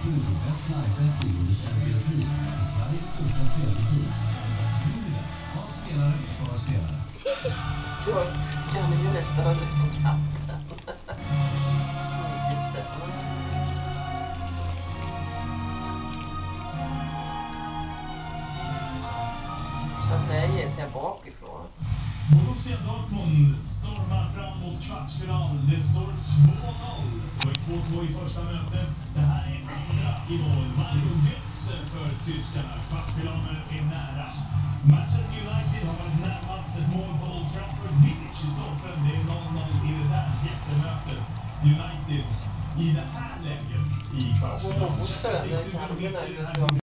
Jag kan ju nästan katten. Så att det är till bakifrån. Borussia Dortmund stormar fram mot kvartsfinal. Det står 2-0. Det var 2-2 i första mötet. Det här är andra i mål. Mario Götze för tyskarna. Kvartsfinalen är nära. Manchester United har varit närmast ett mål på Old Trafford. Vidic i stolpen. Det är 0-0 i det här jättemötet. United i det här läget i kvartsfinalen.